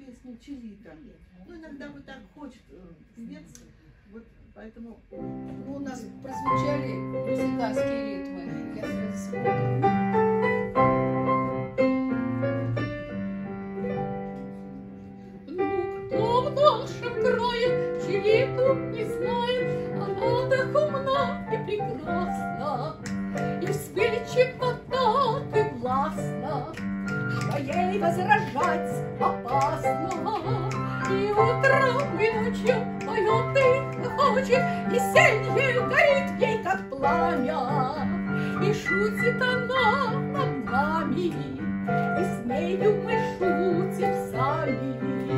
песню «Челита». Ну, иногда вот так хочет спеться, вот поэтому... Ну, у нас прозвучали просекарские ритмы. Я сразу вспомнила. Ну, кто в нашем крае Челиту не знает, она так умна и прекрасна, и вспыльчива так и властна, что ей возражать опасно. И утром, и ночью поет и хочет, и сенье горит ей, как пламя, и шутит она над нами, и с нею мы шутим сами.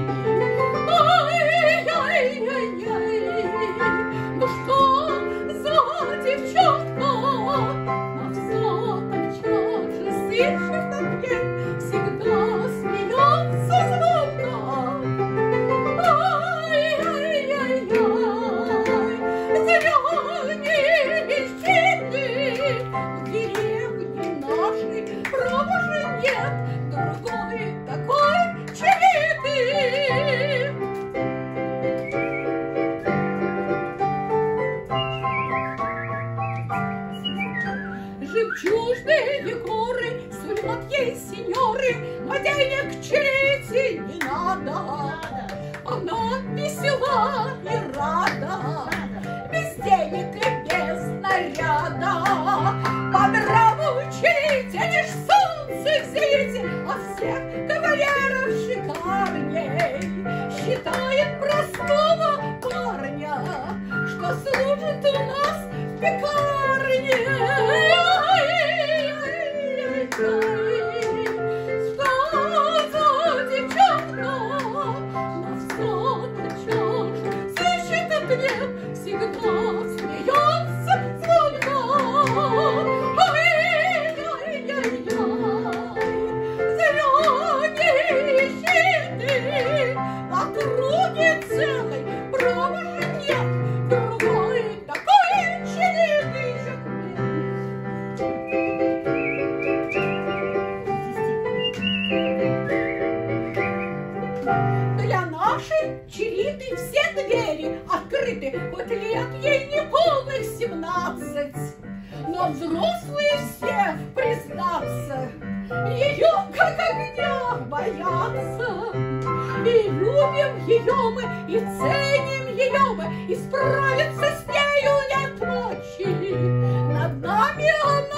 Ай-яй-яй-яй, ну что за девчонка, на все так же слышит ответ, всегда смеется звонко. Ай-яй-яй-яй, зеленые щиты, в деревне нашей право же нет другой такой Челиты. Жемчужные горы сулят ей сеньоры, но денег Челите не надо. Она весела и рада, без денег и без наряда. По нраву Челите лишь солнце в зените, а всех кавалеров шикарней. Считает простого парня, что служит у нас в пекарне. Что за девчонка, на все тачешь, слышит ответ, всегда смеется звонко. Ай-яй-яй-яй, зеленые щиты, в округе целой право же нет другой такой Челиты. Для нашей Челиты все двери открыты, хоть лет ей не полных 17, но взрослые все, признаться, ее как огня боятся. И любим ее мы, и ценим ее мы, и справиться с нею нет ночи. Над нами она